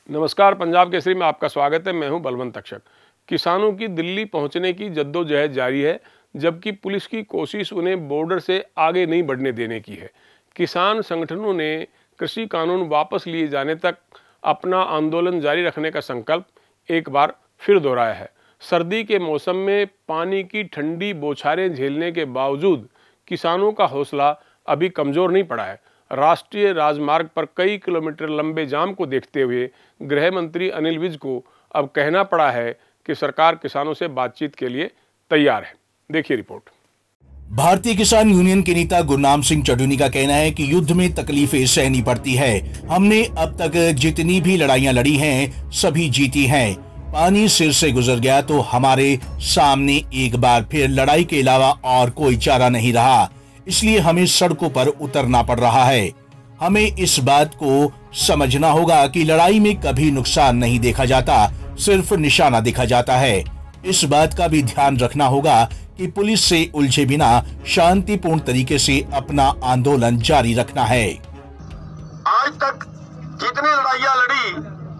नमस्कार, पंजाब केसरी में आपका स्वागत है। मैं हूं बलवंत अक्षक। किसानों की दिल्ली पहुंचने की जद्दोजहद जारी है, जबकि पुलिस की कोशिश उन्हें बॉर्डर से आगे नहीं बढ़ने देने की है। किसान संगठनों ने कृषि कानून वापस लिए जाने तक अपना आंदोलन जारी रखने का संकल्प एक बार फिर दोहराया है। सर्दी के मौसम में पानी की ठंडी बौछारें झेलने के बावजूद किसानों का हौसला अभी कमज़ोर नहीं पड़ा है। राष्ट्रीय राजमार्ग पर कई किलोमीटर लंबे जाम को देखते हुए गृह मंत्री अनिल विज को अब कहना पड़ा है कि सरकार किसानों से बातचीत के लिए तैयार है। देखिए रिपोर्ट। भारतीय किसान यूनियन के नेता गुरनाम सिंह चढ़ूनी का कहना है कि युद्ध में तकलीफें सहनी पड़ती है। हमने अब तक जितनी भी लड़ाइयां लड़ी हैं सभी जीती हैं। पानी सिर से गुजर गया तो हमारे सामने एक बार फिर लड़ाई के अलावा और कोई चारा नहीं रहा, इसलिए हमें सड़कों पर उतरना पड़ रहा है। हमें इस बात को समझना होगा कि लड़ाई में कभी नुकसान नहीं देखा जाता, सिर्फ निशाना देखा जाता है। इस बात का भी ध्यान रखना होगा कि पुलिस से उलझे बिना शांतिपूर्ण तरीके से अपना आंदोलन जारी रखना है। आज तक जितनी लड़ाइयां लड़ी,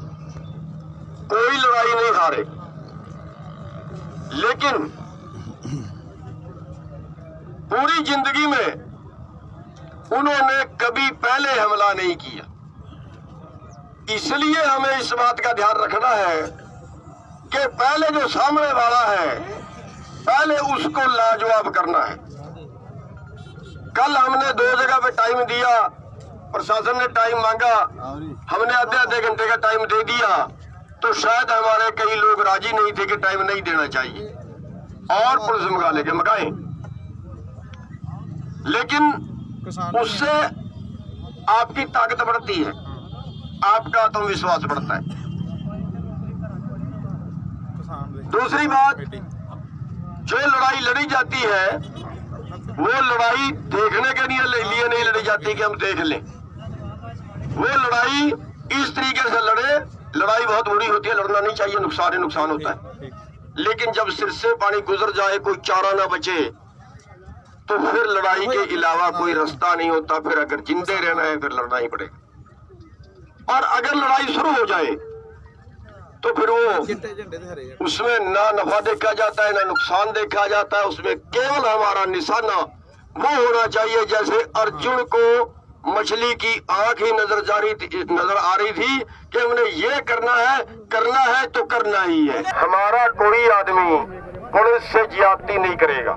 कोई लड़ाई नहीं हारे, लेकिन पूरी जिंदगी में उन्होंने कभी पहले हमला नहीं किया। इसलिए हमें इस बात का ध्यान रखना है कि पहले जो सामने वाला है पहले उसको लाजवाब करना है। कल हमने 2 जगह पे टाइम दिया, प्रशासन ने टाइम मांगा, हमने आधे घंटे का टाइम दे दिया, तो शायद हमारे कई लोग राजी नहीं थे कि टाइम नहीं देना चाहिए और पुलिस मुकाबले के मकाए, लेकिन उससे आपकी ताकत बढ़ती है, आपका आत्मविश्वास बढ़ता है। दूसरी बात, जो लड़ाई लड़ी जाती है वो लड़ाई देखने के लिए नहीं लड़ी जाती कि हम देख लें। वो लड़ाई इस तरीके से लड़े, लड़ाई बहुत बुरी होती है, लड़ना नहीं चाहिए, नुकसान ही नुकसान होता है, लेकिन जब सिर से पानी गुजर जाए, कोई चारा ना बचे, तो फिर लड़ाई के अलावा कोई रास्ता नहीं होता। फिर अगर जिंदे रहना है फिर लड़ना ही पड़ेगा। और अगर लड़ाई शुरू हो जाए तो फिर वो उसमें ना नफा देखा जाता है ना नुकसान देखा जाता है, उसमें केवल हमारा निशाना वो होना चाहिए जैसे अर्जुन को मछली की आंख ही नजर आ रही थी कि हमने ये करना है तो करना ही है। हमारा कोई आदमी पुलिस से ज्यादती नहीं करेगा,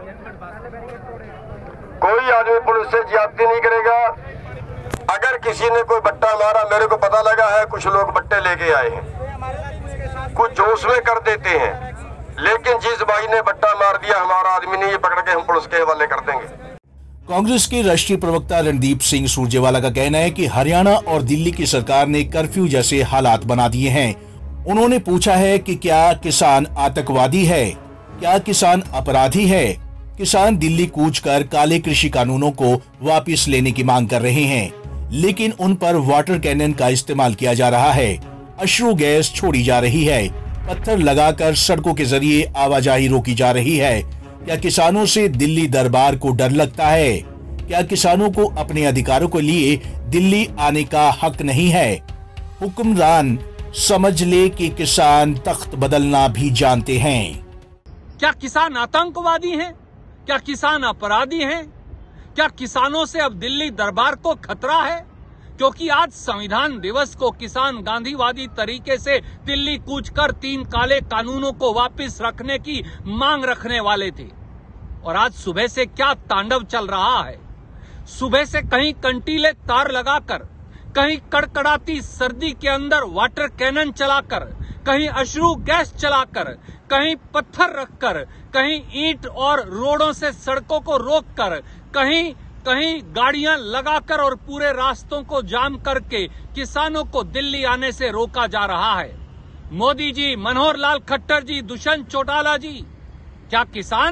कोई आदमी पुलिस से ज्यादती नहीं करेगा। अगर किसी ने कोई बट्टा मारा, मेरे को पता लगा है कुछ लोग बट्टे लेके आए हैं, कुछ जोश में कर देते हैं, लेकिन जिस भाई ने बट्टा मार दिया हमारा आदमी नहीं, ये पकड़ के हम पुलिस के हवाले कर देंगे। कांग्रेस के राष्ट्रीय प्रवक्ता रणदीप सिंह सुरजेवाला का कहना है कि हरियाणा और दिल्ली की सरकार ने कर्फ्यू जैसे हालात बना दिए हैं। उन्होंने पूछा है कि क्या किसान आतंकवादी है, क्या किसान अपराधी है। किसान दिल्ली कूच कर काले कृषि कानूनों को वापस लेने की मांग कर रहे हैं, लेकिन उन पर वाटर कैनन का इस्तेमाल किया जा रहा है, अश्रु गैस छोड़ी जा रही है, पत्थर लगाकर सड़कों के जरिए आवाजाही रोकी जा रही है। क्या किसानों से दिल्ली दरबार को डर लगता है? क्या किसानों को अपने अधिकारों के लिए दिल्ली आने का हक नहीं है? हुक्मरान समझ ले कि किसान तख्त बदलना भी जानते हैं। क्या किसान आतंकवादी हैं? क्या किसान अपराधी हैं? क्या किसानों से अब दिल्ली दरबार को खतरा है? क्योंकि आज संविधान दिवस को किसान गांधीवादी तरीके से दिल्ली कूच कर 3 काले कानूनों को वापस रखने की मांग रखने वाले थे, और आज सुबह से क्या तांडव चल रहा है। सुबह से कहीं कंटीले तार लगाकर, कहीं कड़कड़ाती सर्दी के अंदर वाटर कैनन चलाकर, कहीं अश्रु गैस चलाकर, कहीं पत्थर रखकर, कहीं ईंट और रोडों से सड़कों को रोककर, कहीं गाड़ियां लगाकर और पूरे रास्तों को जाम करके किसानों को दिल्ली आने से रोका जा रहा है। मोदी जी, मनोहर लाल खट्टर जी, दुष्यंत चौटाला जी, क्या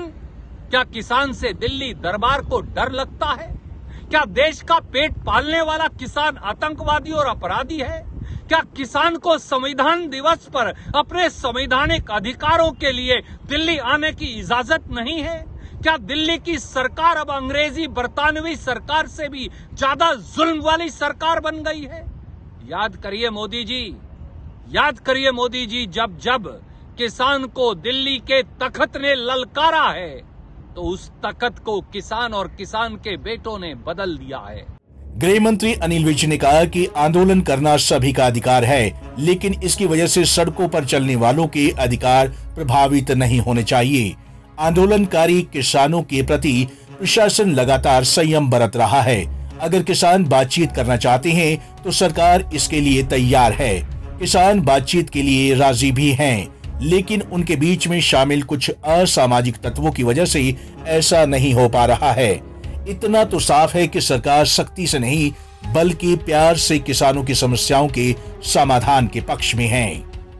किसान से दिल्ली दरबार को डर लगता है? क्या देश का पेट पालने वाला किसान आतंकवादी और अपराधी है? क्या किसान को संविधान दिवस पर अपने संवैधानिक अधिकारों के लिए दिल्ली आने की इजाजत नहीं है? क्या दिल्ली की सरकार अब अंग्रेजी बरतानवी सरकार से भी ज्यादा जुल्म वाली सरकार बन गई है? याद करिए मोदी जी, याद करिए मोदी जी, जब जब किसान को दिल्ली के तख्त ने ललकारा है तो उस तख्त को किसान और किसान के बेटों ने बदल दिया है। गृह मंत्री अनिल विज ने कहा कि आंदोलन करना सभी का अधिकार है, लेकिन इसकी वजह से सड़कों पर चलने वालों के अधिकार प्रभावित नहीं होने चाहिए। आंदोलनकारी किसानों के प्रति प्रशासन लगातार संयम बरत रहा है। अगर किसान बातचीत करना चाहते हैं तो सरकार इसके लिए तैयार है। किसान बातचीत के लिए राजी भी हैं, लेकिन उनके बीच में शामिल कुछ असामाजिक तत्वों की वजह से ऐसा नहीं हो पा रहा है। इतना तो साफ है कि सरकार सख्ती से नहीं बल्कि प्यार से किसानों की समस्याओं के समाधान के पक्ष में है।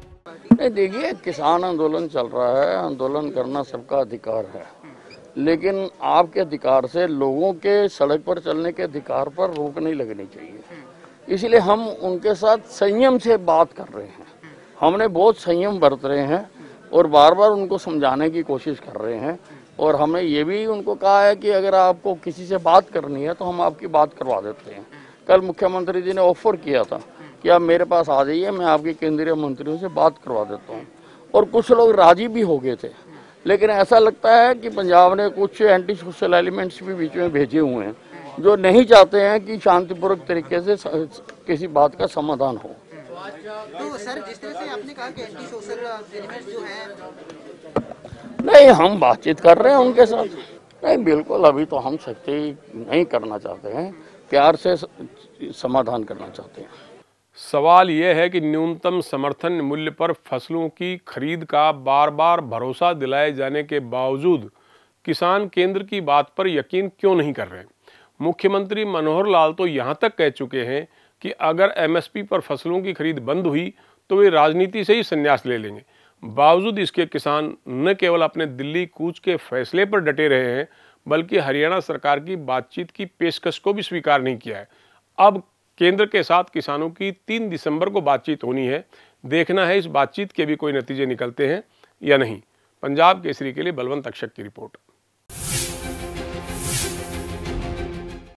देखिए, किसान आंदोलन चल रहा है, आंदोलन करना सबका अधिकार है, लेकिन आपके अधिकार से लोगों के सड़क पर चलने के अधिकार पर रोक नहीं लगनी चाहिए। इसलिए हम उनके साथ संयम से बात कर रहे हैं। हमने बहुत संयम बरत रहे हैं और बार बार उनको समझाने की कोशिश कर रहे हैं। और हमने ये भी उनको कहा है कि अगर आपको किसी से बात करनी है तो हम आपकी बात करवा देते हैं। कल मुख्यमंत्री जी ने ऑफर किया था कि आप मेरे पास आ जाइए, मैं आपके केंद्रीय मंत्रियों से बात करवा देता हूँ। और कुछ लोग राजी भी हो गए थे, लेकिन ऐसा लगता है कि पंजाब ने कुछ एंटी सोशल एलिमेंट्स भी बीच में भेजे हुए हैं जो नहीं चाहते हैं कि शांतिपूर्वक तरीके से किसी बात का समाधान हो। तो सर, जिस तरह से आपने कहा कि एंटी सोशल एलिमेंट्स जो हैं, नहीं, हम बातचीत कर रहे हैं उनके साथ। नहीं, बिल्कुल अभी तो हम सख्ती नहीं करना चाहते हैं, प्यार से समाधान करना चाहते हैं। सवाल यह है कि न्यूनतम समर्थन मूल्य पर फसलों की खरीद का बार बार भरोसा दिलाए जाने के बावजूद किसान केंद्र की बात पर यकीन क्यों नहीं कर रहे। मुख्यमंत्री मनोहर लाल तो यहाँ तक कह चुके हैं कि अगर एमएसपी पर फसलों की खरीद बंद हुई तो वे राजनीति से ही संन्यास ले लेंगे। बावजूद इसके किसान न केवल अपने दिल्ली कूच के फैसले पर डटे रहे हैं बल्कि हरियाणा सरकार की बातचीत की पेशकश को भी स्वीकार नहीं किया है। अब केंद्र के साथ किसानों की 3 दिसंबर को बातचीत होनी है। देखना है इस बातचीत के भी कोई नतीजे निकलते हैं या नहीं। पंजाब केसरी के लिए बलवंत अक्षक की रिपोर्ट।